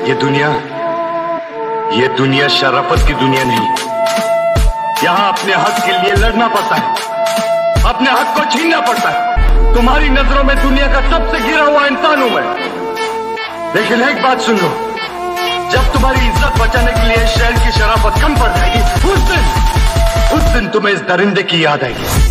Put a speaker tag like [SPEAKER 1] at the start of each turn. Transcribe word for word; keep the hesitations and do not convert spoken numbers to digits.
[SPEAKER 1] ये दुनिया ये दुनिया शराफत की दुनिया नहीं। यहाँ अपने हक के लिए लड़ना पड़ता है, अपने हक को छीनना पड़ता है। तुम्हारी नजरों में दुनिया का सबसे गिरा हुआ इंसान हूं मैं, लेकिन एक बात सुन लो, जब तुम्हारी इज्जत बचाने के लिए शहर की शराफत कम पड़ जाएगी, उस दिन उस दिन तुम्हें इस दरिंदे की याद आएगी।